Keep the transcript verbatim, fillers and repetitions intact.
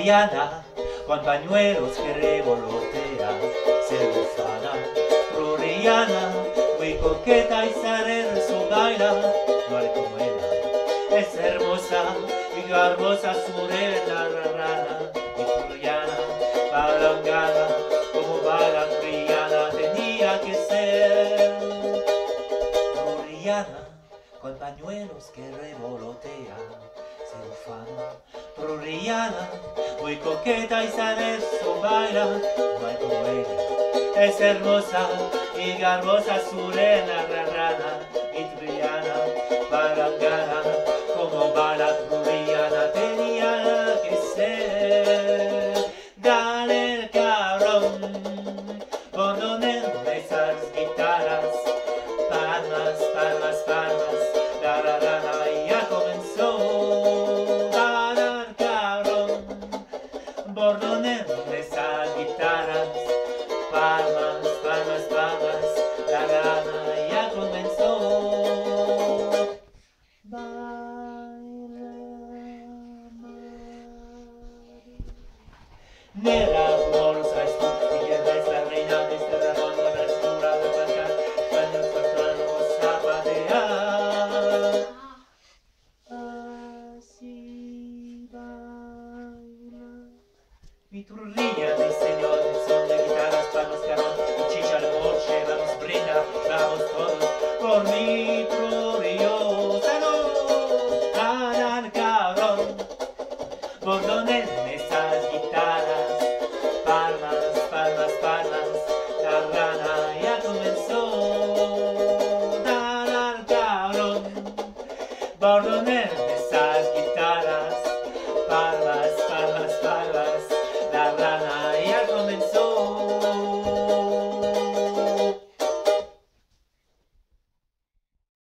Floriana, con pañuelos que revolotea, celofana, floriana, muy coqueta y saber su baila, no hay como ella, es hermosa y garbosa su rena rana, y floriana, palangana, como bala floriana tenía que ser. Floriana, con pañuelos que revolotea, celofana, floriana, muy coqueta y saber su baila, no hay como ella, es hermosa y garbosa su rena rana, y floriana, palangana, como bala floriana tenía que ser. Dale el cabrón, por donde esas guitarras, palmas, palmas, palmas, la la la la, ya comenzó. Dale el cabrón, por donde esas guitarras, palmas, palmas, palmas, la la la, ya comenzó. Nera, como lo sabes tú, y que es la reina de este dragón, la brasura de pasar, cuando el patrón zapatea. Así baila. Mi turrilla de señor, son de guitarras, palmas, carón, y chicha de moche, vamos brinda, vamos todos, por mi gloriosa no, al cabrón, por donde esas guitarras, palmas, palmas, palmas, la rana ya comenzó. Dar al cabrón, por donde esas guitarras, palmas, palmas,